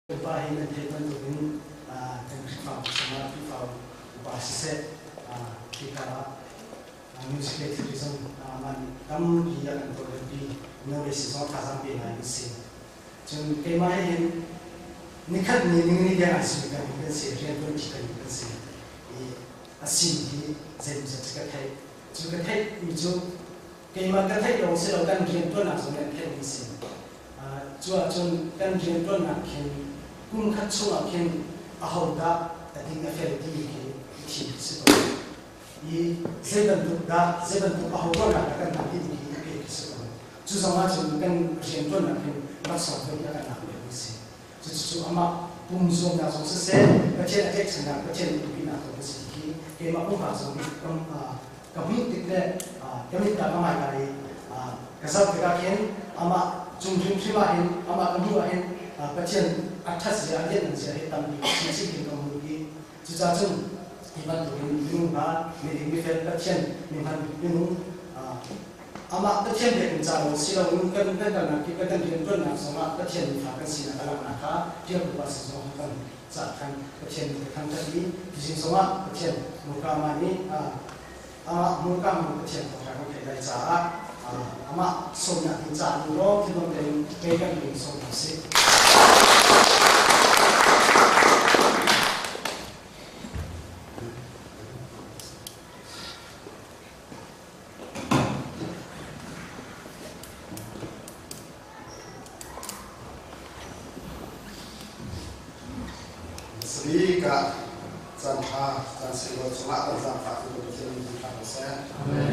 Bahin dan treatment tuhin dan pifau sama pifau basis kita music activism man kam dia kan to lebih nulis sesuatu kasam bina isi jeng kemahin nikat ni dia asli kan isi rian pun kita isi asin di zen juga thai itu kemah thai yang saya lakukan rian pun asal thai isi jua jun kan rian pun nak kun khat chunga khen ahoda tating afel ti ki sipo I seven to ahoda na kan na ti ki sipo chu sama chu kan rian ton na khen ma so to ya kan na be si chu ama pum zo na so se ka chen a chen na ka chen tu na to si ki ke ma ko ha so ka mi ti ne ka mi ta ma ma ri ka sa ka khen ama chung ma hin ama ka mu hin patient atas ya dia nan sia hitam di sisi kemudian jujajun iban tu minum ba mi fel patient minum ama patient dia mencari sila mungkin kan kita kan dia pun nak sama patient ni akan sila dalam nakah dia berbuat sesuatu kan saatkan patient kita tadi di sini semua patient muka mani ama muka patient kita kita cara ama soalnya kita dulu kita pegang di soalnya sih Sehingga sampai dan sebelum semua sampai itu berjalan dengan saya.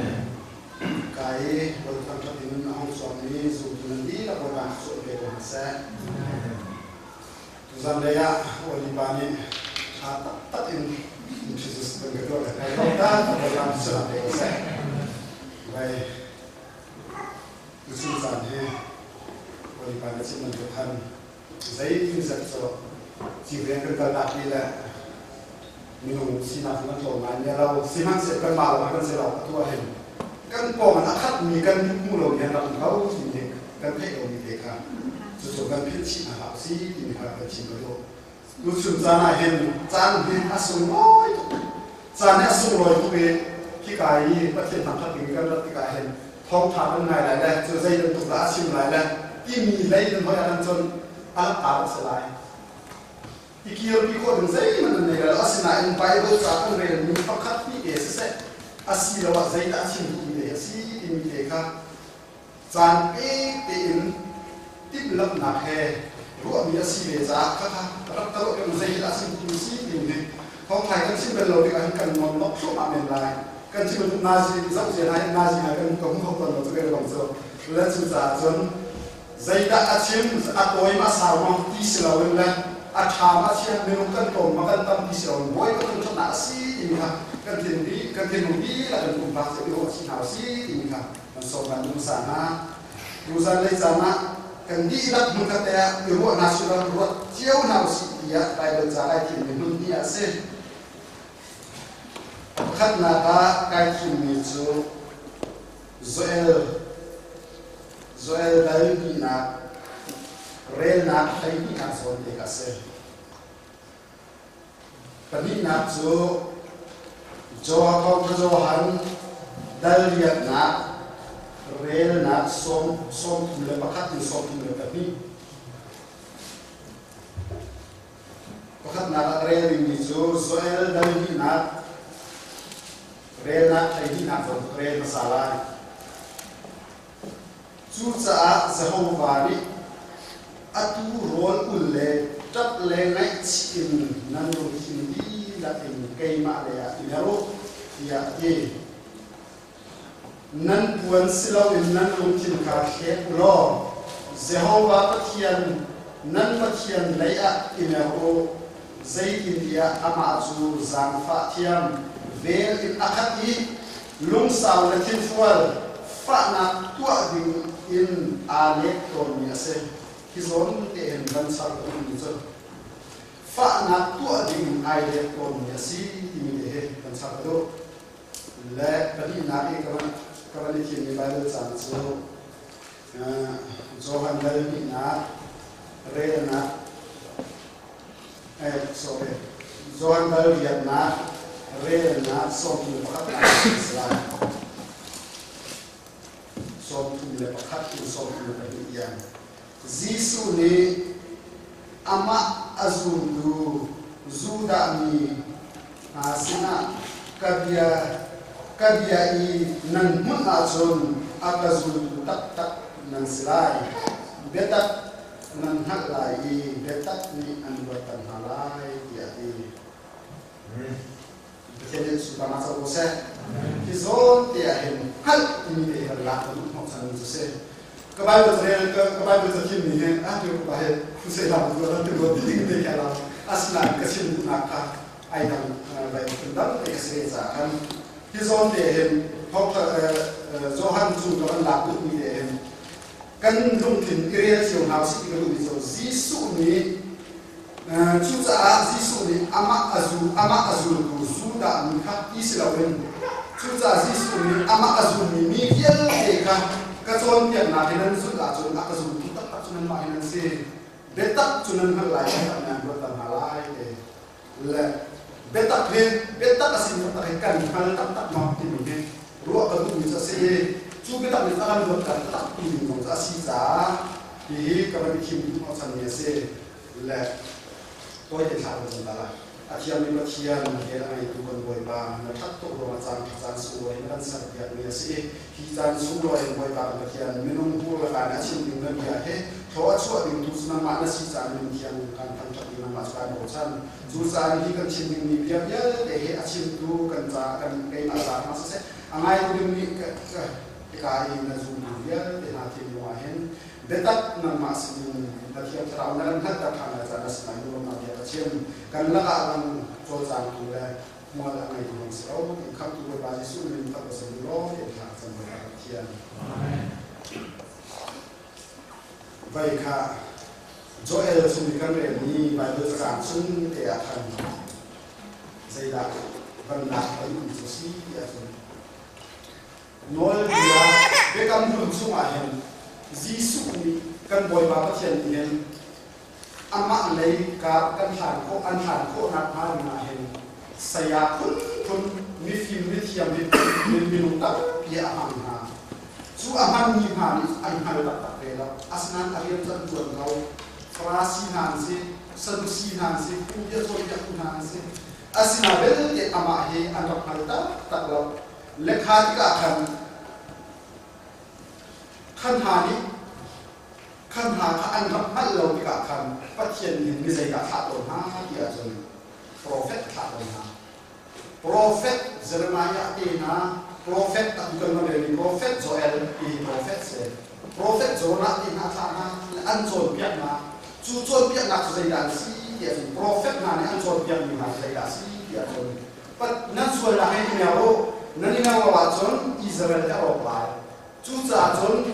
Kai bertemu dengan orang suami suami di laporan suami dengan saya. Tuzan daya wali bani tak ini Yesus bergerak. Kita laporan suami dengan saya. Baik, Tuzan daya wali bani cuma Tuhan. Saya ini satu chỉ riêng cái cần đặt đi là mình xin làm nó tổ mà nhà lâu xin mang sẽ cần màu mà cần sẽ lọc tua hình cần bỏ mà đã khát mình cần mua đồ nhà làm khâu thì cần thấy đồ như thế cả số cần biết chỉ là học sĩ thì mình phải chỉ có đồ lúc chuẩn ra này hình gian hình áp dụng rồi gian áp dụng rồi tụi mình khi cái bất thiện làm thật thì cần rất cái hình thông thạo bên này lại đây cho dây đơn tục đã chịu lại đây im mình lấy đơn thôi ăn chân ăn táo sẽ lại Ikiyo piko dun zai man ne ga asina in bible sa kan re ni fakat ni se asira wa zai da chin ni de si in de ka zan pe in tip lap na he ro mi asi le za ka ka rak ta ro ke zai da chin ni si ni de phong thai kan sin ben lo de ka kan mon nok so ma men lai kan chi ben na ji zau je na kan ko ko ko lo ke lo so la chu za zon zai da a chin a koi ma sa ma ti si la wen la Achama siya menukan to makantam pisau boy ko tun na si imha kan tinudi la kan kumpa sa iro si na si imha kan so kan sana usan le sana kan di ilat mukata iro nasional ro tiau na si dia bai ben sa ai kin min dia se khat na ka kai kin ni zo zoel dai bi na rel na khai ni na so de ka se pani na zo jo han dal riat na rel na som le pakat ni som le pani pakat na rel ni zo zoel dal ni na rel na khai ni na zo rel masala chu cha zahovani atu rol ulle tap le ngai chin nan ro hindi la in kai ma le ya inaro ya ye nan puan silaw in nan ro chin ka khe lo Jehovah pathian nan pathian le a inaro zai india ama zu zang fa thiam vel in akhati lung saw le thin fual fa na tua ding in alek ton ya se Kizon te ban sal ko ni zo fa na tu ading ai le ko ni si ni de ban sal do le padi na e ka ni ti ni ba le san zo zo han le ni na re na sorry Johan dal biat na re na som tu pakat Islam som tu le pakat tu som tu le yan Jisu ni ama azulu zuda mi asina kabia i nan mun azun akazul tak nan silai betak nan halai betak ni anwatan halai dia i jadi sudah masa bose kizon dia hem hal ini dia lah tu mau san bose kebai betul ni hen aduh bahaya saya dah buat tu dia kalau asla kesin nakah ayam baik tentang kesehatan kan kizon dia hem Johan tu kalau laku ni dia hem kan mungkin kreasi yang harus kita lakukan Jisu ni Jisu ni ama azul tu sudah nikah Israel Jisu ni ama azul ni mikian mereka kacauan tiap nanti dan sudah azul kita tak cuma main si betak cuma halai yang buatan halai le betak asin tertekan hal tak mampu ni ruak tu bisa si juga tak bisa kan bukan tak pilih nggak sisa di kalau bikin itu macam ni sih le toy yang sahaja sendiri akhirnya membaca mengira itu kan boleh bang nak tak orang macam suai dan setiap ni sih kita suai boleh bang akhirnya minum pula kan asyik dengan dia kalau suai itu senang mana sih jangan yang kan tak dengan masukan bosan susah ini kan cending ni biar asyik tu kan kayak masalah sih angai tu ni kai na zumia de hati muahen betak na masin batia trauna na ta thana jana sai do ma dia chem kan la kan chol san tu le mo la ngai tu so kham tu ba ji su ni ta so ro ye tha san ba tian amen vai kha joel sum kan re ni ba do san sun te a than sai da van la ai tu si ya so nol dia bekam pun semua hen Jisu ni kan boy bapa cian hen ama lei ka kan han ko nak hari na hen saya pun mi tiam mi tak dia ha su aman ni ha ni ai ha tak rela asnan arian tan tuan kau frasi han se sedusi han se puja so dia pun han se asina bel ke ama he anak halta tak lo lekha ka kan hani kan ha ka an hal lo ka kan patien ni mi sai ka ha lo ha dia jong prophet ha lo ha prophet Jeremiah ina prophet tak bukan model prophet Joel prophet se prophet Jonah ina thana an jon piak na chu jon piak na sai dan si dia prophet na ne an jon piak ni ma sai da si dia jong pat nan sual la hai ni ro nan ni na wa jon Israel da ro ba chu za jon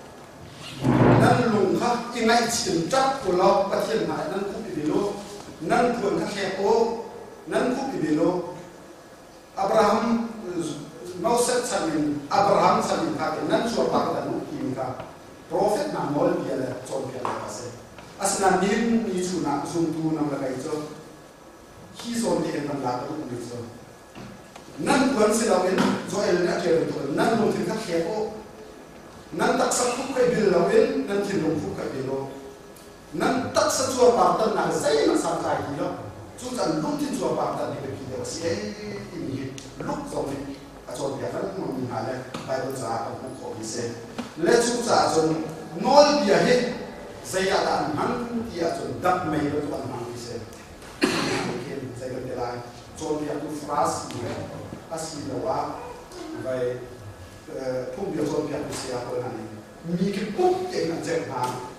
nan lung kha ingai chin chak ko lo pathian hai nan ku bi lo nan pun kha khe ko nan ku bi lo Abraham Moses samin Abraham samin kha nan so pa ka nu kim ka prophet na mol bi la chon bi la se asna nin ni chu na sum tu nam la kai cho hi so ni en la ka ni so nan pun se la wen Joel na ke to nan lu tin kha khe ko nan tak sa ku kai bil lawin nan tin lu ku kai bilo nan tak sa chua pa tan na sai na sa kai ki lo chu chan lu tin chua pa tan ni ke ki lo si ni lu so ni a chon ya kan mo ni ha le bai do za ka ko bi se le chu za chon nol bia he sai ya dan han dia chon dak mai lo tuan ma bi se ke sai ka de lai chon ya tu fras ni asli lo wa bai pum dia so dia sia ko na ni mi ke pum ke na je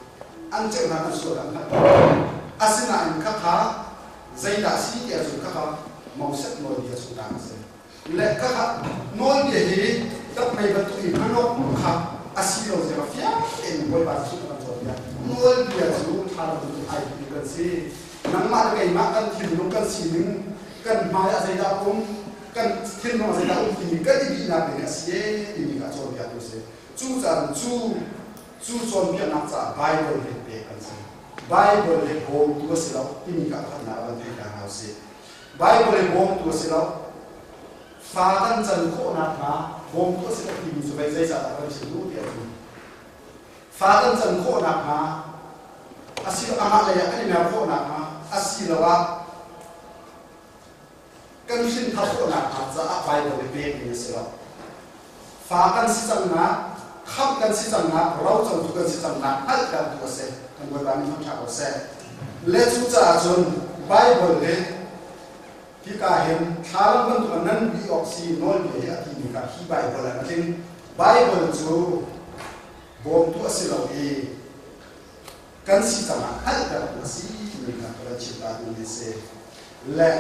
na so da na asina in ka kha zaida si dia so ka kha mau set mo dia so da se le ka kha no dia he tak mai ba tu i no kha asilo je ba fia en boy ba su na so dia no dia so tha du ai bi kan si nang ma kai ma kan thin lu kan si ning kan ma ya zaida pum kan thiên nó sẽ tạo thì cái gì là để sẽ thì mình cả cho việc tôi sẽ chú rằng chú chọn việc làm sao bài rồi để kan si Bible le bom tu se lo ti mi ka khan na ban thei ka na se Bible le bom tu se lo fa kan chan ko na na bom tu se lo ti mi su bai sai sa ta kan se lu dia tu fa kan chan ko na na asilo ama le ya ani na ko na na asilo wa kan sin tha ko na na za Bible le pe ni se lo fa kan si chang na kham kan si chang na rau chang tu kan si chang na al kan tu se kan bo ba ni thang se le chu cha chun Bible le ki ka hen thalang ban tu nan bi oxy nol bi a ti ni ka hi Bible la tin Bible chu bom tu asilo e kan si chang na al kan tu si ni ka ra chi ta ni se le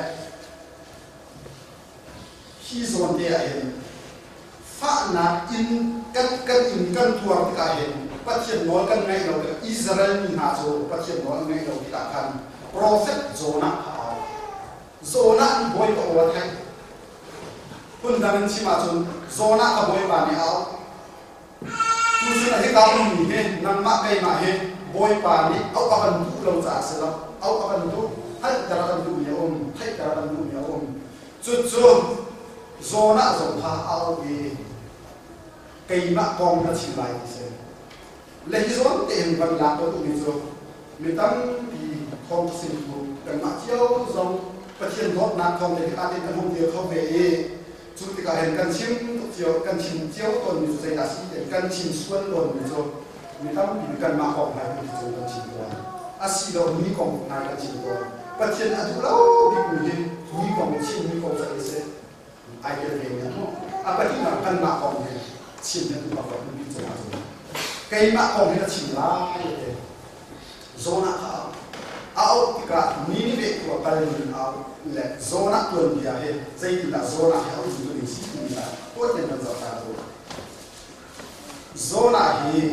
hi zon de a hen fa na in kan tuar ka hen pathian nol kan ngai lo Israel ni ha so pathian nol ngai lo ka kan prophet Zona ni boy ko wa thai kun dan chi ma chun Zona ka boy ba ni ao tu se na he ka ni he nan ma kai ma he boy pa ni au ka ban tu lo cha se lo au ka ban tu hai ka ra ban tu ya hai ka ra ban tu ya chu Zona zo pha ao bi cây mạ con nó chỉ lại thì lấy cái số tiền bằng lạc của tụi mình rồi mình tăng thì không xin một cần mạ chiếu dòng phát triển tốt nát không để cái tiền không tiền không về chú thì cả hình cần chim chiếu tuần mình xây ra sĩ để cần chim xuân tuần mình rồi mình tăng thì cần mạ con này mình rồi cần chim tuần xí đâu mỹ con này cần chim tuần phát triển là đủ lâu đi mình mỹ con sẽ ai kia về nhá phát triển là cần mạ con này chim nên bảo vệ mình cho nó cây mạ không hay là chim lá vậy zona áo thì cả ní về của cái mình áo là zona tuần bia hết dây là zona áo gì đó mình xí là tốt nên là giàu ta rồi zona thì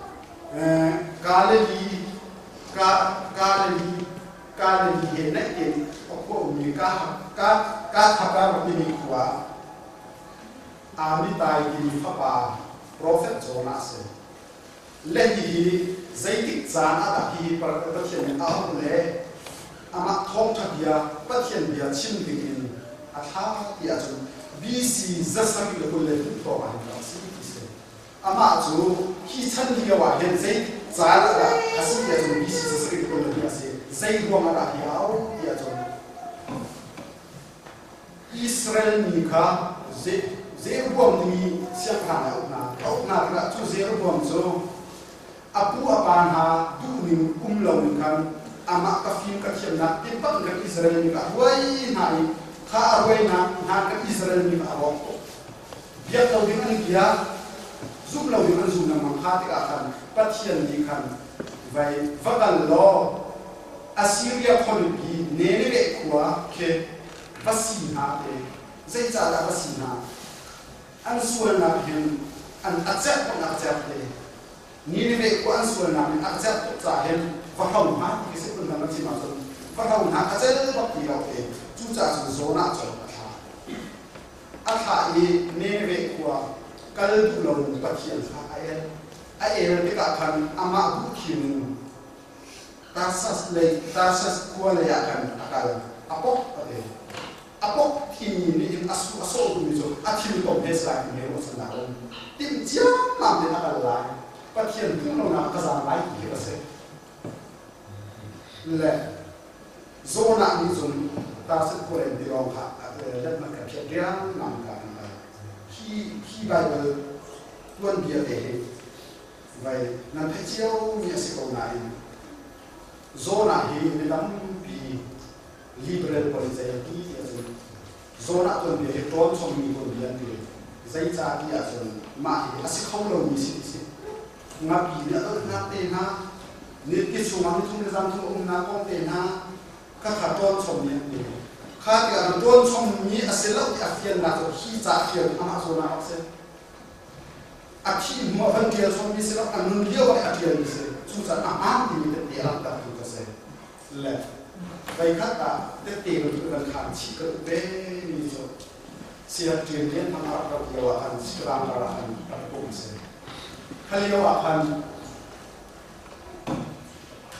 cái gì hiện nay thì có mình cái tháp ra một cái quả Amitai di Papa Prophet Jonah se lehi zaitik zan ada hi pathian au le ama thong thadia pathian bia chin dingin atha tia chu BC zasaki le kul le to ba ni se ama chu hi chan dia wa hen zai zan ada asi tia chu BC zasaki le kul le se zai ruang ada hi au tia chu Israel ni ka zero bom ni siap hana ukna ka chu zero bom so apu apan ha du ning lo kan ama ka fim ka thiam na tin pak ka Israel ni ka wai nai kha wai na ka Israel ni ka ro bia to ding ani kia zum lo ding an zum na mang kha ti ka kan pathian ni kan vai vakal lo Assyria kholibi ne ne le kwa ke vasina te zai cha la vasina an sual na hin an accept on accept le ni ve ko an sual na min accept to cha hen va hau ha ki se kun na chi ma so va hau na accept ba ki lo ke chu cha su zona cho atha i ne ve ko kal du lo pa khian ha ai te ka khan ama bu khin tasas ko le ya kan akal apok ade apok thì ni aso tu ni so athi to bes la ni mo sa na tim chia làm để nó lại phát triển cũng nó làm cái gì lại thì có sẽ là zona ni zone ta sẽ có em đi lòng hạ đất mặt cái kia làm cái khi bài tuân bia để vậy nằm thấy chiếu như sẽ câu này zona thì người ta bị liberal policy zona tuần bia thì trốn trong mi tuần bia thì dây cha kia rồi mà thì sẽ không lâu như thế ngáp gì nữa ngáp tên ha nít cái số mà nít không dám không ông na con tên ha các khả trốn trong mi thì khá thì anh trốn trong mi sẽ lâu thì phiền là rồi khi cha phiền ama zona sẽ khi mà vẫn kia trong mi sẽ lâu anh muốn điều cái phiền sẽ chúng ta ăn thì mình để làm tập chúng ta sẽ là vậy khác là để tìm được cái khả chỉ có bé như vậy siap truyền liên thằng nào đó điều hành làm là hành tập cũng sẽ khai điều hành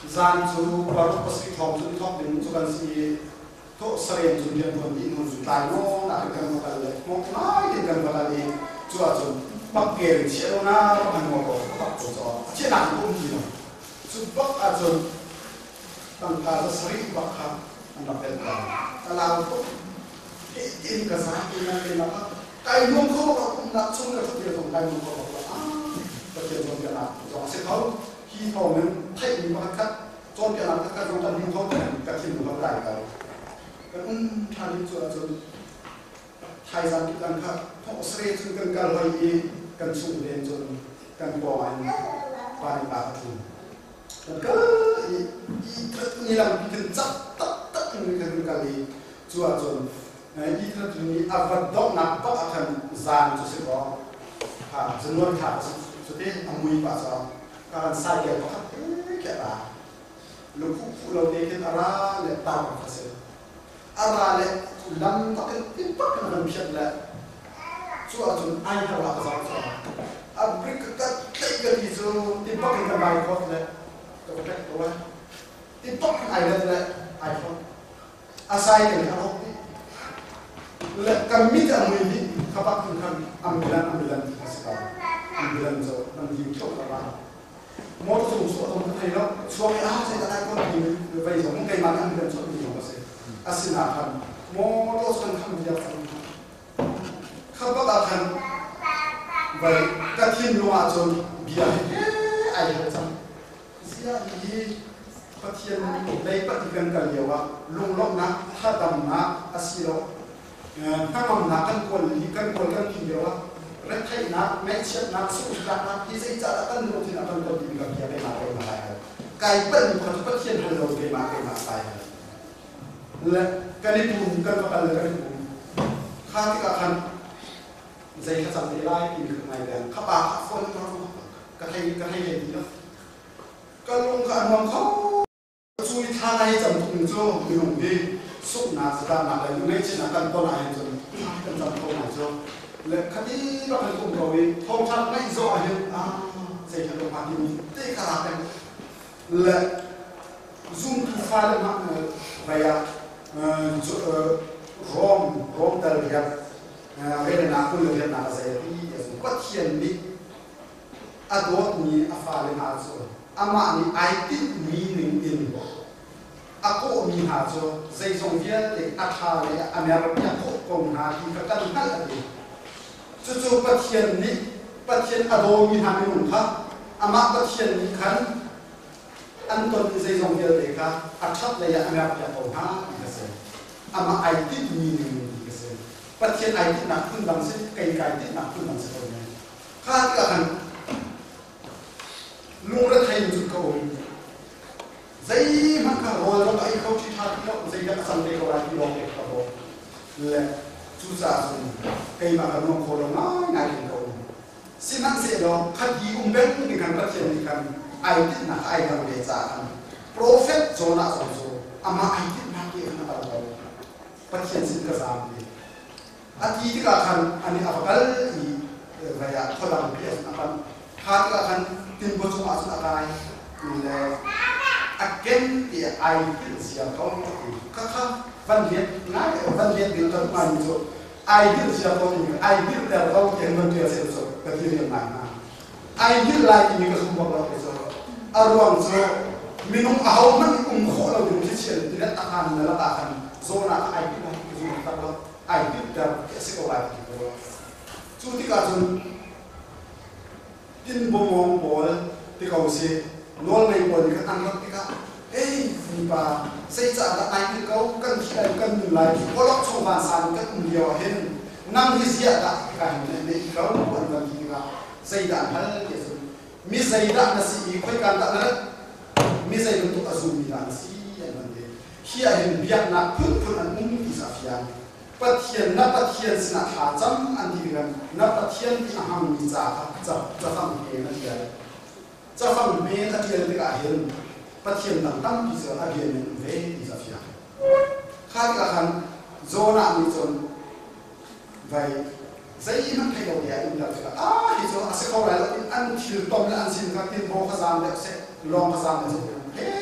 gian chú vào lúc có sự thòng chú thòng đến chú cần gì thọ sợi chú liền còn đi muốn chú tài nó là cái cần vào lại một nói thì cần vào lại chú à chú bắt kề chiếu na bắt hàng ngõ bắt chú cho chiếc nào cũng gì đâu chú bắt à chú tăng cả là sợi bắt ha anh bắt bên ta làm tốt in cái giá cái nào cái nông khô nó cũng đặt xuống là phát triểnของcái nông khô phát triển trong cái nào rõ sẽ thấu khi họ mình thay mình bắt cắt trong cái nào các trong cái nông khô này các thiên của họ đại cái thay đi cho thay ra cái căn khác họ sẽ chung căn căn hay căn sung lên cho căn bò anh ba đi ba thùng cái như là cái chắc tất như cái căn gì cho ít hơn thì vật động nặng bắt thành giàn cho sự có dân luôn thả cho thế mùi bà sao các sai cái có cái là lúc phụ lâu đây cái ara lệ tao phải sự ara lệ lâm bắt cái tiếp bắt cái làm chuyện lệ cho chúng ai thảo là sao cho brick cái gì cho tiếp bắt cái bài có lệ cho cái đó tiếp bắt ai lệ ai không sai cái nào kami tak mungkin kapak kan ambilan sekarang ambilan so nanti cok apa mau tu so tu kita itu suami saya tak tahu ni bayi so mungkin mana ambilan so ni apa sih asin akan mau tu kan kami dia kapak akan bayi katin luar so biar ayah macam siapa ni patian lagi patikan kali awak long nak hadam nak asiroถ้ามันนักกันคนที่กันคนกันทีเดียวและไทยนักแม่เชื่อนักสู้กันนักที่จะจัดกันลงที่นักกันคนที่กับเกี่ยวกับมาเป็นอะไรกายเป็นคนที่เชื่อให้เราเป็นมาไปและการที่ปุ่มกันก็เป็นการที่ปุ่มข้าที่กับกันใจข้าสั่งได้ไล่กินคือไงแต่ข้าปากข้าฝนก็ให้เห็นดีนะก็ลงกันมองเขาช่วยทายจำตุ้งโจ้ไม่ลงดีสุขนาสดานาเลยในชีวิตการต้นอายุจนกันจำต้นอายุและคดีเราเป็นกลุ่มเราเองทองชัดไม่โซ่อายุเสียงเราพาดีมีเตะกระดาษและซุ่มที่ฟ้าเลยมาไปรอมแต่เรียบเรื่องนักคุณเรียนนักเสียที่ก็เทียนนี้อดวมีฟ้าเลยมาโซ่อามานี่ไอติมีหนึ่งอินaku minha jo zai zong dia le atha le america ko kong ha ki ka tan hal ade chu pathian ado minha mi un kha ama pathian ni khan anton zai zong dia le ka athat le ya america ko ha ka se ama ai ti mi ni ka se pathian ai ti na kun dang se kai ti na kun dang se ko ne kha ka han lung ra thai chu ko zai maka roll lo ai kau chi thak lo zai dak sam de ko ai lo ke ko le chu sa sun kai ma ka no ko lo ngai ko sinan se lo khat yi ben ni kan pathian ni kan ai tin na ai kan le cha kan prophet jona so ama ai tin na ke na ba lo pathian sin ka sam ni ati ti ka kan ani apakal i raya kholam pe apan khat ka kan tin bo chu ma su akai le again the ideals ya kau kaka van liet bil kan man so ideals ya kau ni ideal da kau yang mentu ya so ketirin mana ideal lagi ni ka semua kau so arwang so minum ahau man kho la dum chi chen tidak tahan la tahan zona ideal lagi zona ta lo ideal da se ko lagi ko chu ti ka chun tin bomong bol ti kau se nol nei bol ka an lok ka ni ba sei cha da ai ti kau kan thai kan lai ko lok chong ban san ka kum dio hen nam hi sia da ka ne kau ban ban ti ka sei da hal ke su mi sei da na si khoi kan da na mi sei tu azu mi da si ya ban de hia hen biak na phun an ti sa fian pathian sina tha cham an ti gan na pathian ti aham mi cha cha phang ke na ti cha phang me ta ti le ka hen pathian tam tam ti so again ve ti sa fia kha ka khan zona mi chon vai zai man thai lo ya in la ka hi so ase ko la in an thil tom la an sin ka tin bo kha zam le se long kha zam le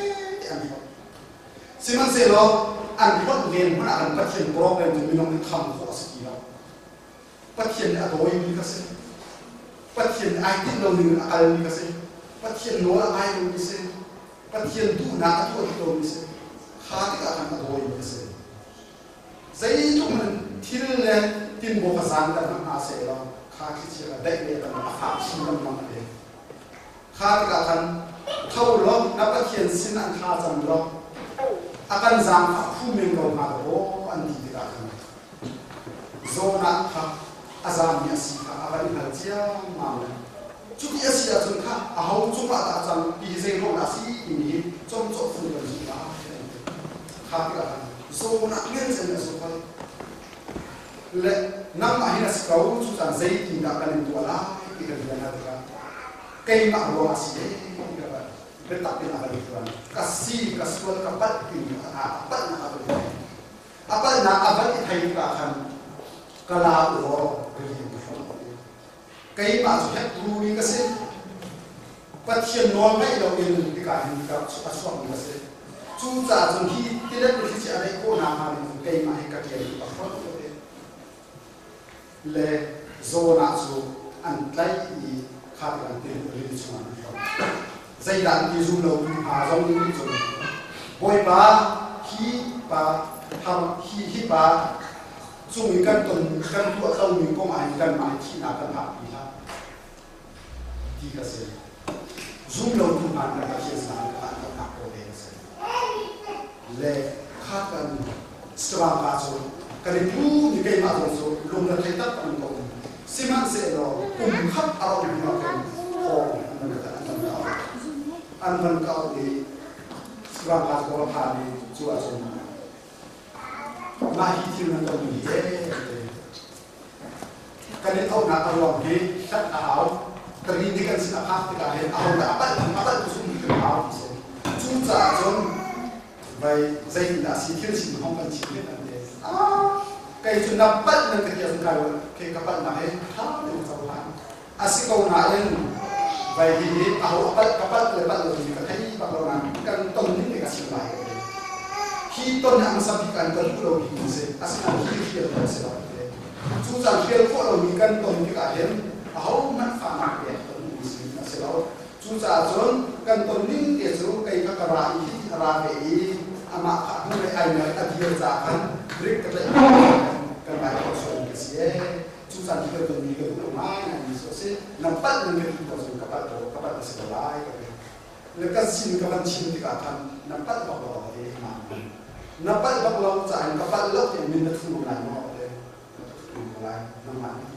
an hot siman se lo an hot ven hona an pathian program tu minong ni tham ko asiki lo pathian adoi ni ka se pathian ai tin lo ni akal ni ka se pathian no ai lo ni se pathian tu na atu lo ni se kha ti ka kan adoi ni se zai tu man thil le tin bo ka san da na se lo kha ki chi la dai le ka na fa chi lam ma le kha ti ka kan thau lo na pathian sin an kha jam lo akan zam kha khu men lo ma lo an ti ti ka kan zona kha azam ya si kha akan ha chia ma le chu ti asia chun kha a hau chu ma ta chang pi ze ho na si ni chom cho fu lo ji ba kha ti ka kan zona ngen chen na so kha le nam a hina skau chu tan zai ti da kan tu ala ki ka dia na ka kai ma ro asi e ka betak pin ala ni tuan kasi kaswal ka pat pin a pat na ka ba apa na abat i thai ka kan kala ro ri kai ma chu het ru ni ka se pathian no mai lo in ti ka hin ka chu aswa ni ka se chu cha chu hi ti le ni chi a ko na ma ni kai ma he ka ti pa fa le zona chu an tlai i kha kan ti ri chu an zai dan ti zum lo ha zong ni chu boy ba hi ba ham hi ba chu mi kan ton kan tu tau mi ko mai kan mai chi na kan ha pi ha ti ka se zum lo tu an ka chi sa ka na ko de se le kha kan stra ba chu kan tu ni kai ma zo lung na thai tak an ko siman se lo khap aro ni ma kan ho an ban ka di stra ba ko pa ni chu a chu ma hi ti na to ni e kan ni au na a lo ni sat a au kan ni kan sin a ha ti ka he au na ba ku su ni ka au se chu cha chon vai zai na si thil sin hong kan chi ni an de kai chu na pat na ka ya ka ke ka pat na he tha ni sa ba asi ko na en vai hi au pat ka pat le pat lo ni ka thai ba lo na kan tong ni ka si lai hi ton ang sa bi kan kan lo hi se asna hi hi lo se lo chu cha hiel ko lo ni kan ton ni ka hen au man fa ma ke ton ni si na se lo chu cha chon kan ton ning ke chu kai ka ra hi ra ve i ama kha nu le ai na a diel za kan break ka le kan ba ko so ni si e chu cha hi ton ni ko ma na ni so se na pat ni ke ko so ka pat se lo lai le ka sin ka ban chin ti ka kan na pat ba lo e ma na pat ba lo cha ka pat lo ke min na thu lai mo de lai na ma ni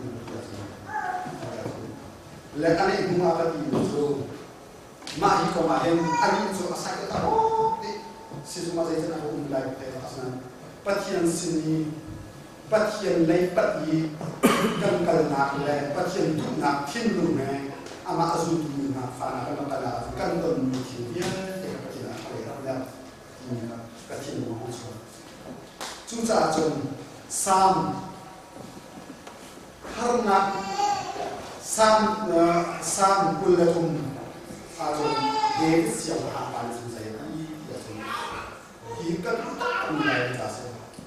le ka ni mu ma ka ti so ma hi ko ma hen ani so asa ka ta ro de si so ma zai na ko lai pe asna pathian sini pathian lai pat yi kan kal na le pathian tu na thin lu me ama azu tu na fa na ka ta la kan don mi thi ya de ka pathian a le ra la ni ka pathian mo ho so chu cha chon sam har na sam kullatum a chon de sia ha pa ni sai ka i ya chon hi ka ta ni lai ta se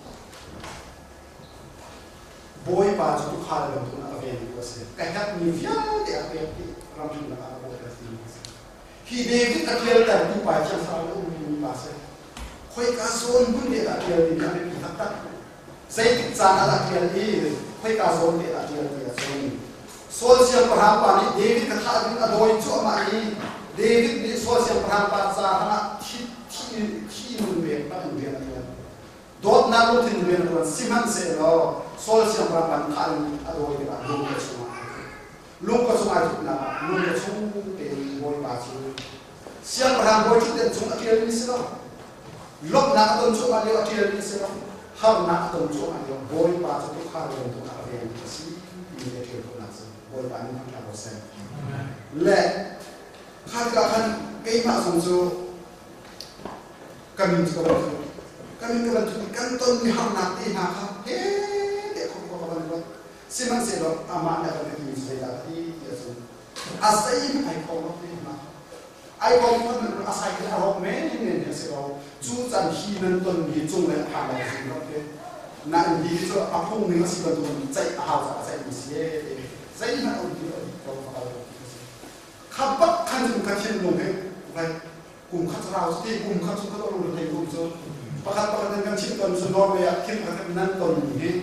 boy pa chu kha le tu na ve ni ko se ka ha ni via de a pe ti ram chu na ka ko ka si hi de vi ka kel ta tu pa cha sa lo ni pa se khoi ka zon bun de a kel ni na pe ta ta sai ti cha na la kel ni khoi ka zon de a kel ni a zon social pa pa ni David ka tha din a doi chu ma ni David ni social pa pa sa na thi mun ve pa ni ve na dot na lo tin ve na siman se lo social pa pa tha ni a doi de ba lo ka chu lo ka chu ma chu na lo ka chu de boy pa chu sia pa boy chu de chu a kel ni se lo lok na ton chu ma le a kel ni se lo ha na ton chu ma le boy pa chu kha lo to na ve ni si ni de kel ko na se boy pa ni ka lo se le kha ka khan kai ma song chu kamin chu ka kamin ka chu kan ton ni ha na ti ha ha he de ko ko ba ni ba siman se lo ama na ka ni se da ti ya so asai ai ko lo ni ma ai con phân asai cái áo mé nên sẽ có chú dần khi nên tuần đi chung với hàng là gì đó thế nạn đi cho áp phung mình sẽ cần tuần chạy hào giả chạy gì xe dây mà ông đi đâu phải khắp bắc khăn chung khăn thiên lùng hết vậy cùng khát rau thì cùng khát chung khát ông được thầy cùng rồi bắc khăn nên chim tuần xuân non về thiên khăn nên tuần gì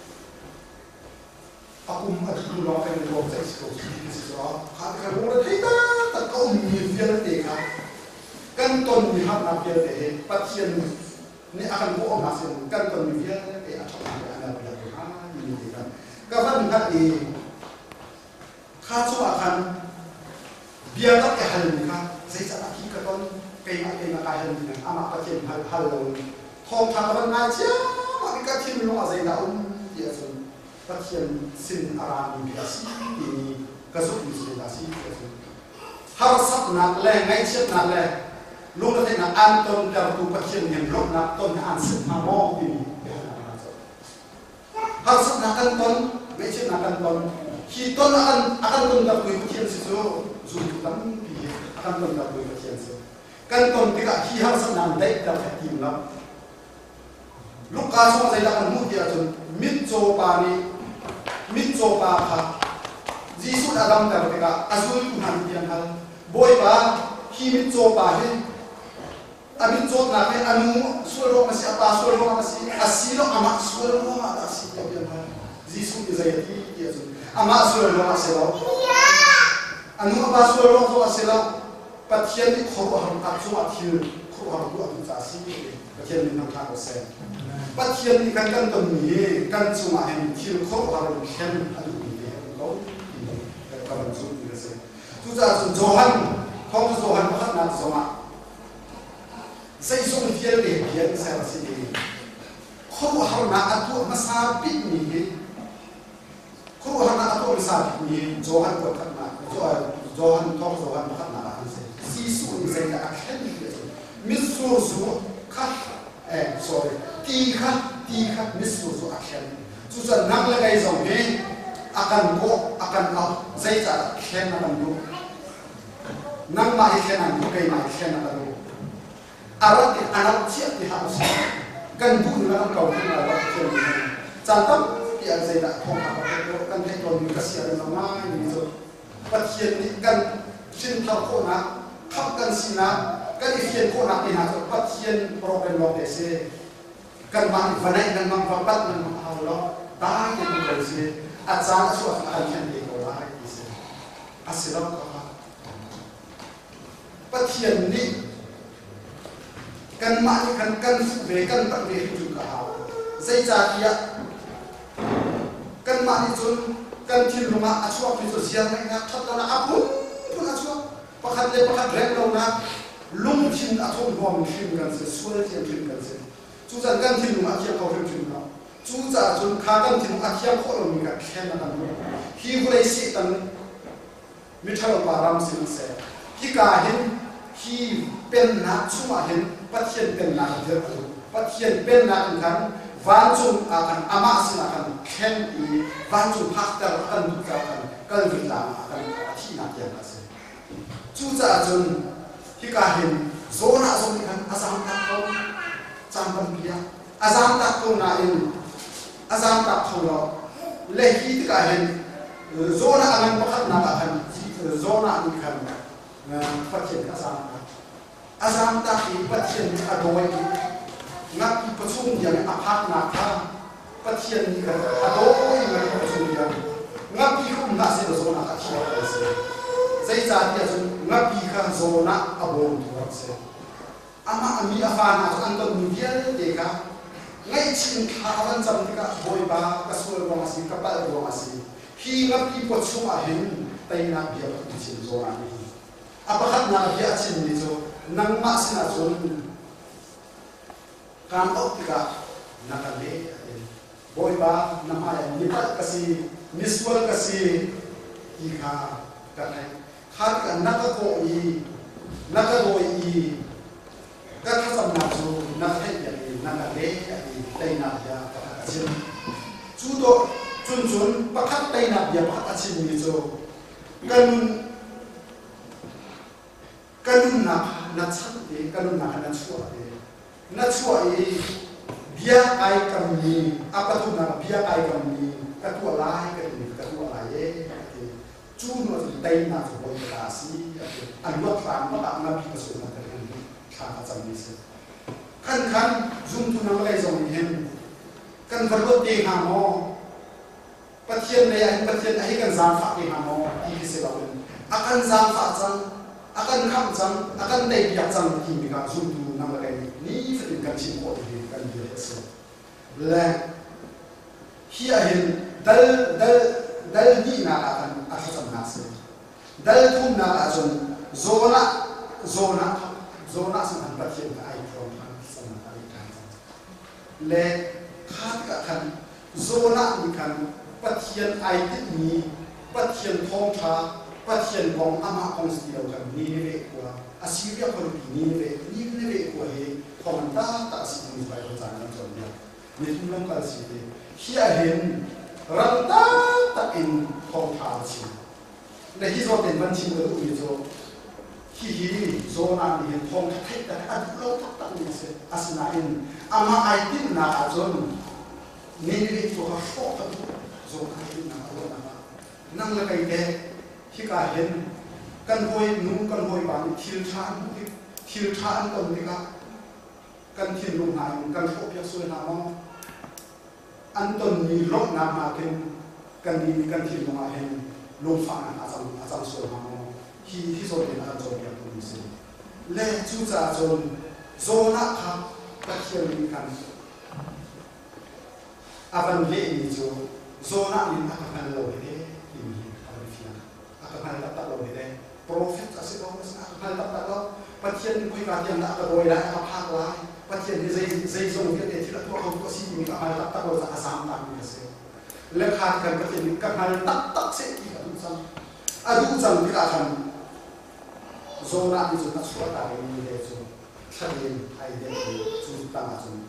aku mesti melakukan proses sesuatu. Kalau orang kita tak kau menyebar mereka, kanton melihat nampil deh, pasien ni akan buat masing kanton menyebar deh akan ada berapa ini mereka. Kawan melihat di, kacu akan biarkan hal mereka. Saya cakap kita kan kena hal mereka, amat pasien hal lain. Thong thang ngaji, mereka tim lu azai daun dia tu. Pasien sin aram biasi ini kasut insulasi kasut harus nak le ngai chet nak le lu nak nak anton kartu pasien yang lu nak ton ansep mamo ini harus nak anton ngai chet nak anton hiton akan ton kartu pasien situ zulutan bi akan ton kartu pasien situ kan ton tidak hi harus nak dek dapat tim lah lu kasut saya akan mudia tu mit copani mit coba kah, Yesus Adam terdekat, azul Tuhan yang hal, boy bah, hi mit coba he, amit coba nak he, anu suara masih apa, suara masih asilo, amak suara ada asilo yang hal, Yesus Israeli dia tu, amak suara asilo, anu apa suara asilo, patian ni kau harus aksu akhir, kau harus buat asih, patian ni nak kau sen. Pasien ni kan ni kan cuma yang kiri kau harus khen ada ni kau ini kalau tu biasa. Tu dah Johan, kau tu Johan macam nak sama. Saya sungguh dia saya rasa ni. Kau harus nak atu masabit ni. Kau harus nak atu masabit ni. Johan kau tak nak. Johan macam nak. Sisu ni saya tak khen dia. Misur kat. Sorry. Tiga misru akan. Susah nak lagi zombi akan out. Saya tak kena bandu. Nak mahi kena bandu, kaya mahi kena bandu. Arat siap diharus. Kan bukan nak kau kena bandu. Contoh dia saya tak tahu apa kan teknologi kasih ada nama ini tu. Pasien ni kan cinta kau nak, kapkan sina. Kan ifien ko nak ina so pasien problem lo dese kan mang vanai kan mang papat kan mang haulo ta ke ko dese acha so akan kan de ko la ise asilo ko pasien ni kan mang kan ve kan tak ve ju ka ha sai cha dia kan mang chun kan thil ruma achwa pi so siang na that na apun pun achwa pakhat le pakhat rek lo na lung tin atom bom tin kan se sual tin tin kan se chu za kan tin ma kia ko tin na chu za chun kha kan tin a kia ko lo mi ka khen na kan hi bu lai si tan mi thalo pa ram sin se hi ka hin hi pen na chu ma hin pathian pen na de pathian pen na kan van chung akan ama sin akan khen i van chung phak ta kan du ka kan vi la akan thi na kia ka se chu za chun hika hin zona zon kan azam tak kau campur dia azam tak kau na in azam tak kau lo lehi hika hin zona akan pakat na akan zona ni kan patien azam tak i patien adoi ngak i pasung yang apat na ka patien ni kan adoi ngak pasung yang ngak i kum na se zona ka chia saya cakap dia ngapi kan zona abon tu rasa. Ama ami afan atau anton media deka ngai chin kawan jam deka boy ba kasul ruang masih kapal ruang masih. Hi ngapi pot semua hin tay nak dia tu chin zona ni. Apakah nak dia chin ni tu nang masih nak zon kan ok deka nak le boy ba nama yang nipat kasih miswal kasih ika kan harga nakako i kata sama tu nakai jadi nakale jadi tainap ya kacim judo cun pakat tainap ya pakat kacim ni tu kan kanun na chat e kanun na chua e bia ai kami apa tu na bia ai kami katua lai katua lai e chu no tai na ko ta si an lo tram ma na bi so na kan kha cham ni se kan zum tu na lai zong hen kan varlo te ha mo pathian le ai pathian ai kan zam fa te ha mo ti se ba akan zam fa chang akan kham chang akan dei ya chang ti mi ka zum tu na lai ni se kan chin ko ti kan bi se le hi a hen dal ni na akan asam na se dal thum na a chon zona san pathian ka ai from san ai kan le khat ka kan zona ni kan pathian ai ti ni pathian thong tha pathian bong ama kong sti lo kan ni ve kwa asiria ko ni ve ko he khom ta si ni bai ko chan na chon ya ni thum lam ka si de hi a hen ram ta in thong tha chi le hi zo ten ban chi ko u zo hi zona ni hen thong tha thai ta a lo ta ni se asna in ama ai tin na a zon ni ve ko ha fo ta zo ka tin na a lo na nang la kai de hi ka hen kan hoi nu kan hoi ba ni thil than kon ni ka kan thin lu na kan tho pya su na mo an ton ni lo na ma ken kan ni kan thin lu ma hen lu fa na a chang su ma mo hi zo ni na zo ya ni se le chu za zo na kha ka thiam ni kan avan le ni zo na ni na ka kan lo he akan tak lo ni deh profet asal orang akan tak lo patien koi katian tak lo dah apa lah patien ni zai zong dia tidak tahu kau tu sih ni akan tak lo tak asam tak ni se lekhat kan patien ni kan tak se tidak usam adu usam kita akan zona ni zona suara ni deh so kadin ai deh tu tang tu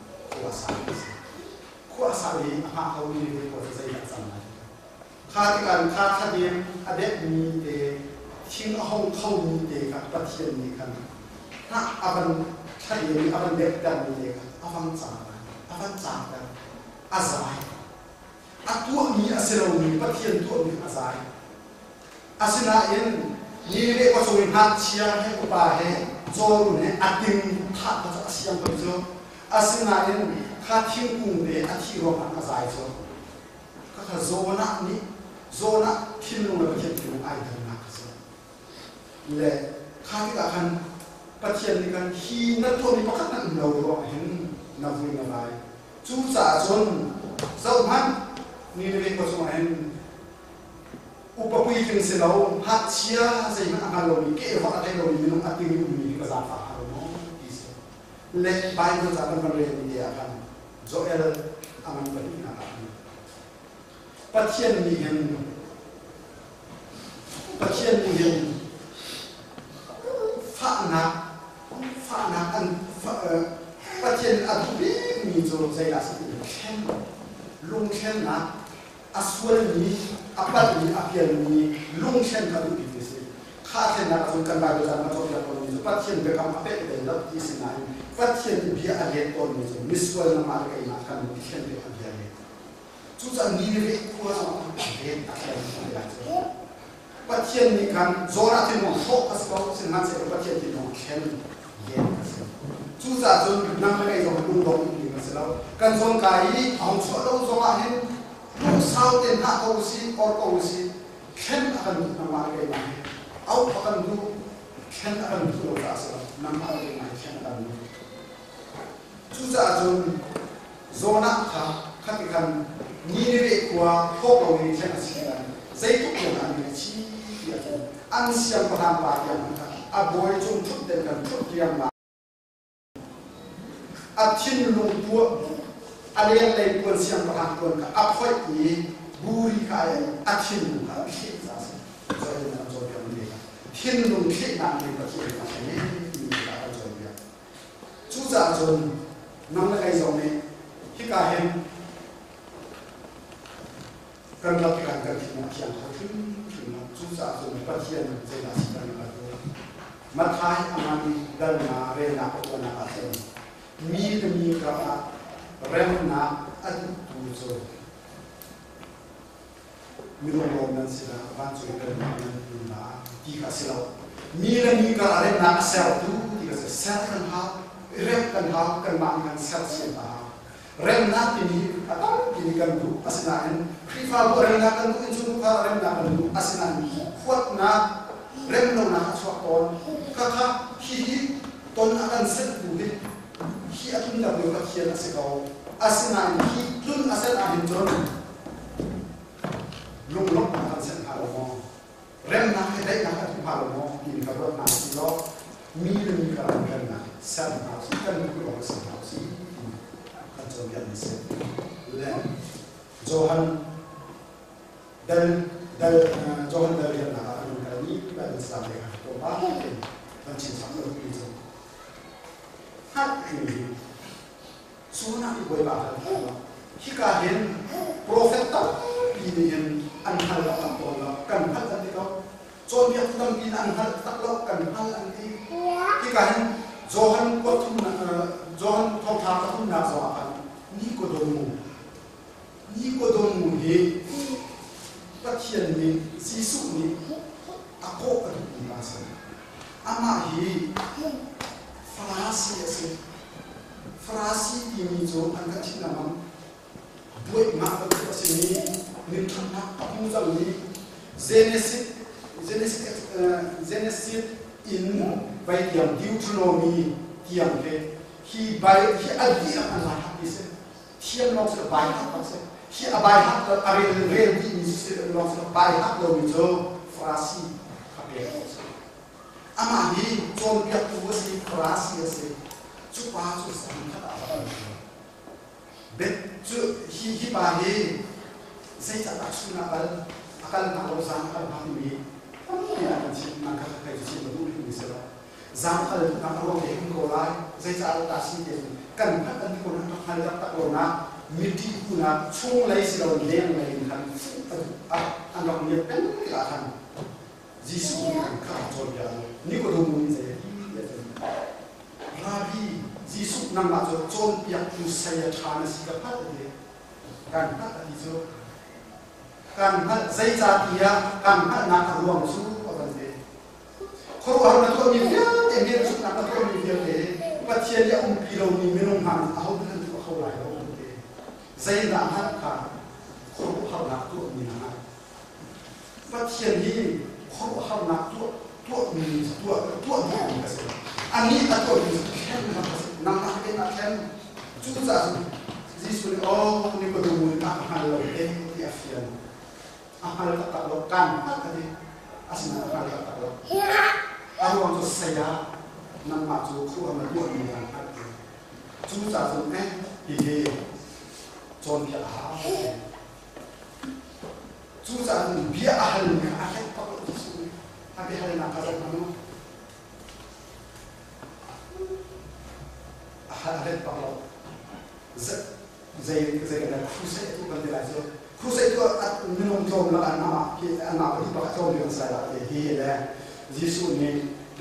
kuasa ni apa kau ni kau zai tak sama khatikan khadim adek ni de thing ahong khau ni de ka pathian ni kan ha aban khadim aban dek dan ni de ka avan cha da azai atu ni aselo ni pathian tu ni azai asina in ni le ko so in hat chia he ko ba he zo ne ating tha ka asiam ko zo asina in khathing kung de athi ro ma azai zo ka zona ni zona thil lu pathian tu ai dan na ka le khati ka kan pathian ni kan hi na to ni pakat na lo ro hen na vui na lai chu cha chon zau man ni le ko so hen upapui king se lo hat chia sei na ha lo ni ke va ta lo ni no ati ni ka za fa ha no is le bai no za kan re ni ya kan zo el aman pa ni na pathian ni hen fa na an pathian adu bi mi zo zai la si ken lung ken na aswal ni apa ni apian ni lung ken ka du bi se kha ken na ka kan ba da na to ya ko ni pathian be kam ape de la ti si na pathian bi a le to ni so miswal na ma ka ina kan ni ken be a ya le chu za ni le ko sa be ta ka ni ya pathian ni kan zora tin mo ho as ko sin han se pathian tin mo ken ye chu za zon nam le zo lu do ni ma se lo kan zon kai ang so lo zo ma hen lu sao ten ha ko si or ko si ken akan na ma ke ma au akan du ken akan du lo ta sa nam ma ke ma ken akan du chu za zon zona kha khat kan ni le kwa ho ko ni chen asi kan zai tu ko an ni chi an siam pa ham pa yang a boy chung thut den kan thut yang ma a thin lung pu a le le pon siam pa ham pon ka a phoi ni buri ka a thin lung ka khi sa so na so ya ni ka thin lung khi na ni ka chi ka ni ni ka so ya chu za zon nam la kai zo ne hi ka hen kan la kan ka thi na chiang ka chu za zon pathian zai la si kan ka มาท้ายอามันเดินมาเรียนนักตัวนักอาเซนมีกระปะเริ่มนักอันตูโซมีโรงนั้นสินะบ้านช่วยเดินมาเดินดูนะที่กสิเรามีกระเริ่มนักเซลตูที่กสิเซลกันหาเริ่มกันหากันมากันเซลเสียตาเริ่มนักที่นี่ต้องที่นี่กันดูอาศัยนั้นที่ฟ้าบุเริ่มนักกันดูอินทรูฟ้าเริ่มนักกันดูอาศัยนั้นขวดนักเริ่มลงนักสวดตนก็ค่ะที่ตนอาการเสร็จดูดิที่อาตุนดับเดียวกับเขียนอาศัยเขาอาศัยนั้นที่ตุนอาศัยอาหินจนลุงลบอาการเสร็จพาลงเริ่มนักให้ได้นักที่พาลงกินกับรถนักที่ล้อมีกระเริ่มนักเสร็จนักที่กันกุลองสังหารสิกันจนยันเสร็จและโจฮันเดินโจฮันเดินเรียนนักอันนี้เป็นสามเด็กตัวบ้าเป็นชิ้นสามตัวที่จบฮัทคือสุนัขที่บริบาลที่การเห็นโปรเฟสต์ที่เห็นอันฮัลล์ตัดตัวแล้วกันฮัลล์ที่เขาโจนยักษ์ตั้งกินอันฮัลล์ตัดแล้วกันฮัลล์อันที่การเห็นโจฮันก็ทุ่มโจฮันท้องทางก็ทุ่มนาสวะกันนี่ก็โดนมูเฮปัจเจียนนี้ซีสุนี้อาโคกันดีมากสิอามาฮีฟราซีที่มีโจอันกัชินามันด้วยมาเป็นตัวสิ่งนี้นิทานนักพูดจังนี้เจเนซิสอินใบเดียมดิวทรโนมีเทียมเลยที่ใบที่อดีตอันหลักที่เสียเทียมลองเสียใบหักเสียที่ใบหักอะไรเรื่องที่มีเสียลองเสียใบหักเรามีโจฟราซีขับเองอามาฮีโจนเบียดตัวสิฟราซีเสียจุปาจุสังขารเบ็ดจุฮีบาฮีเสียจากอักษรakan nausan akan hammi ya ci maka kai ci da dole ne sai zam al na ro ke ko lai sai sa ta si ke kan ka kan ko na ta hal ta ko na miti ku na chung lai si lo le lai kan an lo ne pen ka kan jisu kan ka to ya ni ko do mu ni sai rabi jisu na ma jo chon pia tu sai ya thana si ka pa de kan pa ta ni jo kan hal zai jatiya kan hal na ruang su akan de khoro har na to mi ya te su na to mi ya de pathian ya pilo ni minung han au dan tu khau lai lo de zai na hat ka khoro har na to mi na pathian ni khoro har na to mi to ni ka se ani ta to mi khen na na ke na khen chu za jisu ni ni ko du mu na han lo de ya fian ahal tak lokan tadi asna ahal tak lok aku untuk saya nang maju ku ama dua minggu aku cuma satu ide John dia ahal cuma satu dia ahalnya ahal tak lok itu tapi hal nak kata mana ahal tak lok zai kena khusus itu kan dia aja khusus itu minum jom lah anak itu pakai jom yang saya ada he lah Yesus ni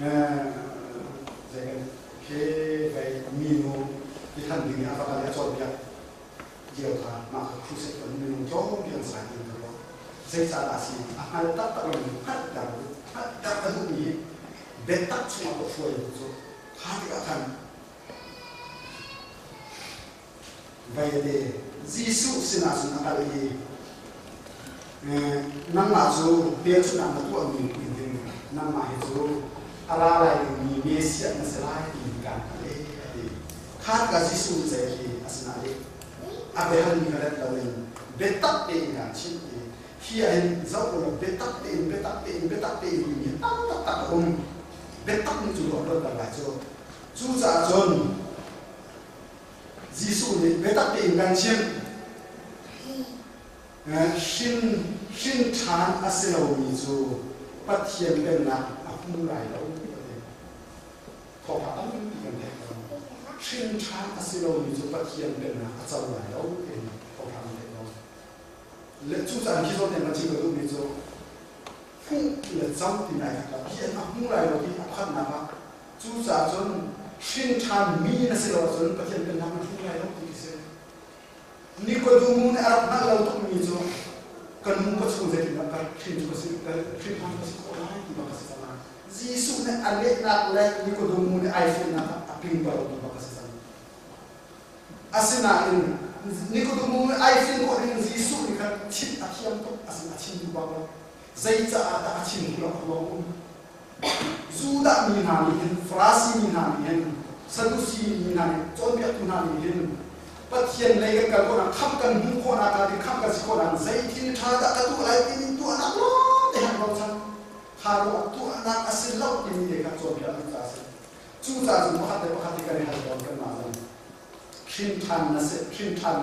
jangan ke baik minum ikan dingin apa kali jom dia dia kan maka khusus itu minum jom yang saya itu saya salah sih akan tak minum tak ni betak cuma berfuai itu hati akan baik deh Yesus senasib kali nang maju dia sudah mentua mungkin nang maju ala lai ni Mesia masalah tinggal kan Yesus jadi asnali apa hal ni kalau tahu betak dengan cinta dia jauh betak ini tak betak ni juga berbagai juga John Yesus ni betak dengan cinta Shin Chan asilo mizu pathian benna aku lai lo ko pa tam ni kan de Shin Chan asilo mizu pathian benna achau lai lo ko pa de lo le chu san ki so de ma chi ko mizu ผู้เลือดซ้ำที่ไหนครับที่อันมุ่งไรเราที่พัฒนาจู่จ่าจนชินชันมีนะสิเราจนประเทศเป็นน้ำมันมุ่งไรเราที่เสียนี่ก็ดูมุ่งในอารับนั่งเราต้องมีจนกันมุ่งก็ช่วยจะกินกันชินก็สิชินทำก็สิโคราที่บ้านก็สิสมาจีสุเนี่ยอันเล็กนักเล็กนี่ก็ดูมุ่งในไอโฟนนะครับพิงบอลตัวบ้านก็สิสมาอาศินาอินนี่ก็ดูมุ่งในไอโฟนก็เห็นจีสุนี่ครับชิดอาเทียมก็อาศินาชินดูบ้างใจจะอาอาชินกุลากุลาอุจูดามีนานี่เห็นฟราซีมีนานี่เห็นสดุซีมีนานี่จนเปียตุนานี่เห็นปัจเจียนเลยกันคนนั้นข้ามกันหุ่นคนนั้นการข้ามกันสิคนนั้นใจที่นี่ท่าจะตัวอะไรที่นี่ตัวนั้นล้อแต่หันเราฉันหาเราตัวนั้นอาศัยเราที่นี่เด็กจนเปียตุนาสิจูดาจุนพัดเดพัดที่กันให้เรากันมาเลยชินทันนั่นสิชินทัน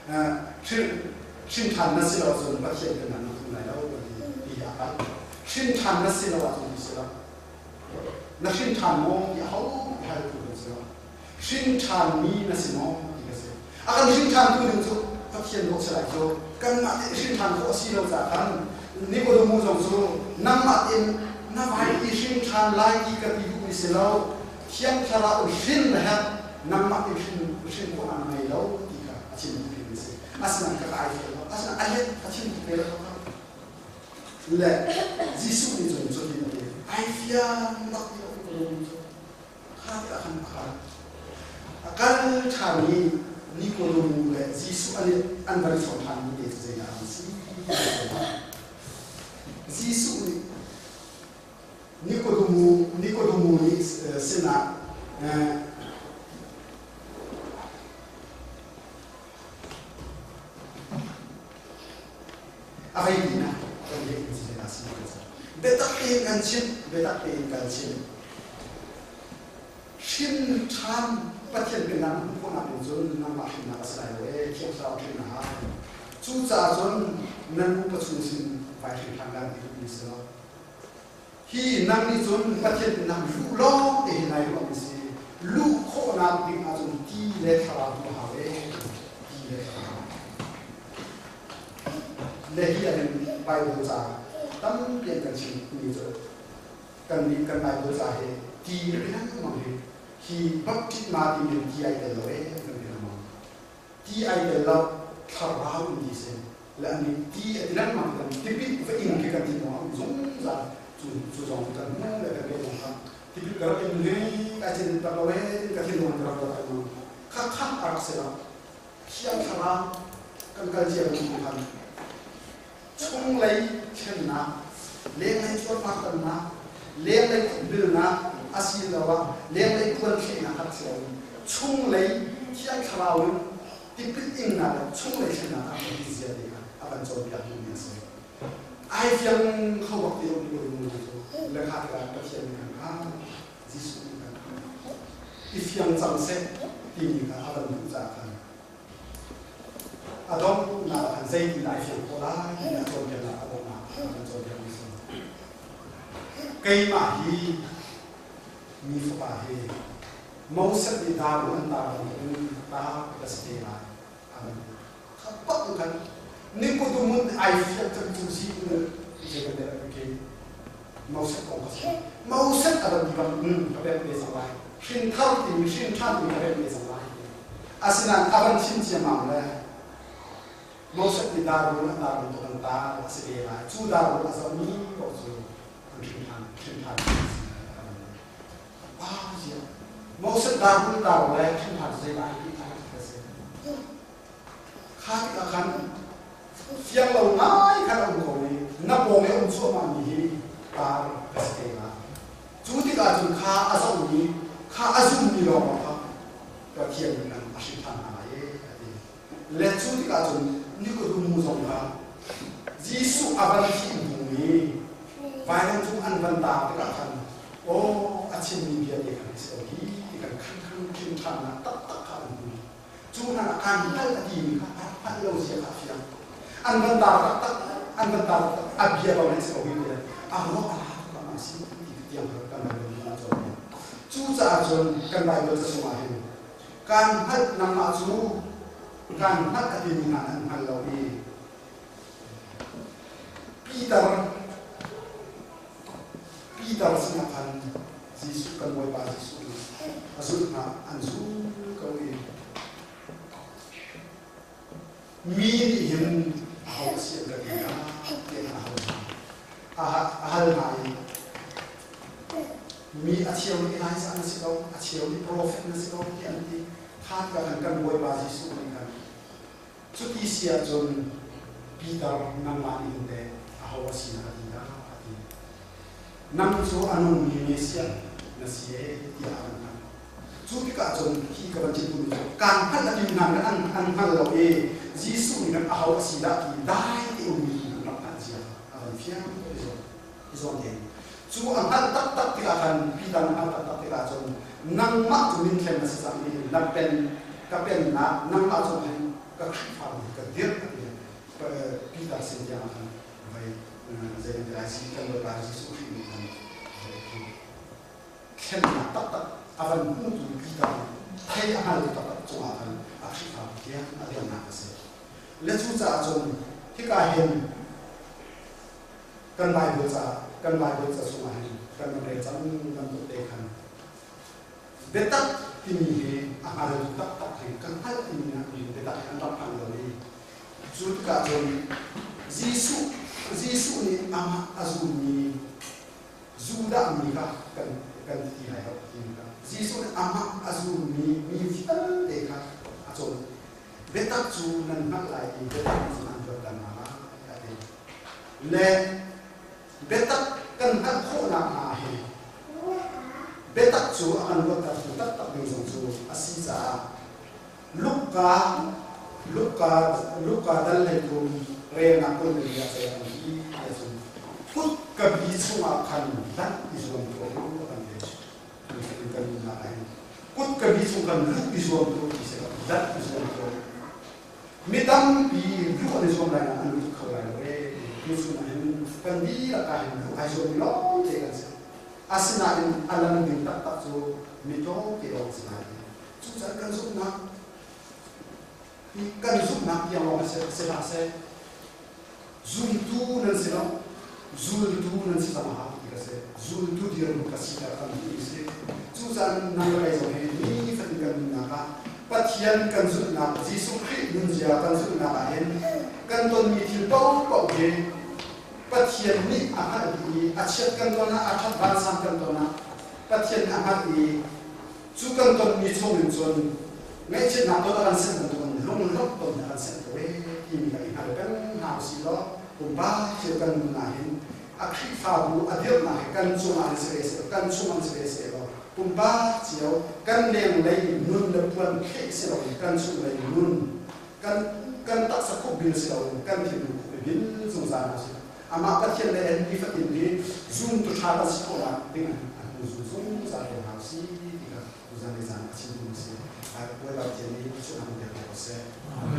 นั่นสิเราจนปัจเจียนกันนั้นตรงไหนเราชินทันนั่นสิเราว่าตรงนี้สิเรานั่นชินทันมองที่เขาให้ตัวนี้สิเราชินทันมีนั่นสิมองที่ก็สิอาการชินทันตัวนึงจุพักเขียนบอกสลายจุกันมาที่ชินทันเขาสิเราจากกันนี่ก็ดูมุ่งจงจุน้ำมาอินน้ำไปที่ชินทันไล่ที่กับที่ดูนี่สิเราเทียมทาราอุชินนะครับน้ำมาที่ชินคนอะไรเราที่กับอาชินที่นี่สิอาศัยกับไอ้เราอาศัยอะไรอาชินที่เป็นเราและจิสุนี่จนจนที่นั่นไอ้ฟิอานักที่เราพูดถึงข้าที่อาคันข้าอาการทางนี้นิโคโดมูและจิสุอันบริสุทธิ์ทางนี้เด็กเสียงอันสิจิสุนี่นิโคโดมูนี่เสนาอะไรดีนะbetak kan chin shin chan pathian penan ko na pe zon na ma hin na sai we khem sa ke na ha chu cha zon nan pa chu sin vai hin thang dan ni so hi nam ni zon pathian penan lu lo te nai lo mi si lu kho na pi a zon ti le thara tu ha we ti le hi an bai wo chaตั้งเรียนกันชิมมีเจอกันมีกันไปโดยสาเหตุที่นั่นก็มองเห็นที่บักที่มาที่เป็นที่ไอเดลเราเองกันเป็นมองที่ไอเดลเราทาราอุนิเซนและอันนี้ที่นั่นมากันที่พิจารณากันที่มองสงสารจุดสองกันนั่นแหละกันเป็นของที่พิจารณาเป็นเรื่องการเจริญเติบโตกันที่มองเราได้มองข้างอักษรเขียนทารากันการเจริญเติบโตช่วงเลยเช่นนะเลี้ยงให้ชดมากันนะเลี้ยงให้ดื้อนะอาศัยเราว่าเลี้ยงให้ควรเข่งนะครับเสียช่วงเลยที่ไอ้ข่าวที่พิจิตรนะช่วงเลยเช่นนะครับที่เสียดีกันอาการโจมตีอย่างนี้สิไอ้เพียงเขาบอกที่เราดูและขาดการประเทียนกันที่สุดกันที่เพียงจำเส้นที่มีการอาการรู้จักกันอาดองน่าหันใจที่ไหนเสียงโคราที่น่าจนกันละอาดองน่าจนกันไม่สนเกย์มาฮีมีฝาฮีมอสติดาบุนตาบุนตาดัสเตนาอันขับปักกันนี่ก็ดูมันไอเฟียจะจูซีเนี่ยที่จะเป็นอะไรกันมอสของเขามอสอะไรดีบ้างเขาเป็นเรื่องสบายชินเท่าที่ชินท่านมีอะไรเป็นสบายอาศัยนั้นอาวันชินเสียมั่งเลยมอสติดาบุนตาบุนตัวตาเสียละจูดาบุนอาศัยนี้ก็จะชินท่านว้าวเสียมอสดาบุนตาเลยชินท่านเสียละที่ท่านเสียข้าที่อาคันเสียงเราง่ายขนาดนี้นับโมเมอุ่นส่วนมันมีตาเสียละจูที่อาจุนข้าอาศัยนี้ข้าอาจุนมีรองครับก็เทียมกันอาชิท่านอะไรและจูที่อาจุนนี่ก็ดูมูสงครับยิสุอาบันที่บุญไว้นั่งจุอันบันดาที่กับท่านโอ้อาชิมีเบียร์เด็กกันเสียดีที่กันขั้นขึ้นท่านนะตักขันจูนั่นอาการนั่นดีครับพันเราเสียขาเสียอันบันดาตักอันบันดาอาเบียร์เราเนี่ยเสียดีเลยอาโลอาลาก็มาสิที่เตรียมกันมาเป็นมาจนจูจะจนกันไปเราจะสมัยการพัดนำมาจูการพัดอดีตงานอันเราดีปีเตอร์ Peter sinakan Yesus kan boy pa Yesus asul na anzu kawi mi yin hau sia ga ya ke ahal mai mi achiau ni nai sa na sikau achiau ni prophet na sikau ki anti khat ka kan boy pa Yesus ni kan chuti sia jon Peter nang ma ni te ahau sia na nam chu anung ni sia na sie ti an chu ki ka chon ki ka ban chi tu kan phat la din nan an hal lo e jisu ni na ahaw si da ki dai ti u ni na ta sia an fiam izo de chu an hal tak ti kan pi dan an tak ti ka chon nang ma tu min khem na sa ni na pen ka pen na nang ma chon ka fa ka dir ka pi da sin ya an vai zai da si kan lo ba jisu khen na tak avan mutu kita thay ahal tak chuan akhika kia adian na se le chu cha chon hika hen kan Bible cha suma hen kan re chan kan tu te khan betak tini he ahal tak hen kan hal tini na ni betak kan tak kan lo ni chu ka chon Jisu ni ama azuni zuda mi ka kan ti hai ho tin ka Jisu ama azuni mi fitan te ka achon betak chu nan nak lai ki betak nan do kan ma ya de le betak kan hak kho na ma he betak chu an do ta tak ni song chu asisa luka dal le ko re na ko ni ya se ni ya so put ka bi chu ma khan dan is one to ko kan de ni kan na ai put ka bi chu kan lu is one to ki se dan is one to mi dam bi lu ko is one na an lu ko la re ni chu na hen kan bi la ka hen ai so ni lo te kan se asina in alam din tak tak so mi to ke o sina chu sa kan so na kan zoom na yang orang se zoom tu nan sila zoom tu nan sila mahal kita se zoom tu dia nak kasih kan isi susah nak lagi so ni fatikan nak patian kan zoom na Jisu Kristus nun dia kan zoom na kan ton mi til pau ke patian ni ahad ni achat kan ton na achat bansam kan ton na patian ahad ni chu kan ton mi chong chon ngay trên nào tôi đang xem một lông lốc tôi đang xem cái gì cái nào cái nào xí đó cùng ba chiều cần là hiện khi phá vụ adieu là cần số mà sẽ đó cùng ba chiều cần đèn lấy nun được quân khi sẽ đó cần số lấy nun cần tác sắc không biến sẽ đó cần thì biến dùng ra nào sẽ mà các chuyện này em đi phát triển đi zoom tôi trả ra sẽ có là tiếng zoom ra để nào xí thì cả tôi ra để giảm chỉ dùng sẽ quay vào chuyện này chút nào để có sẽ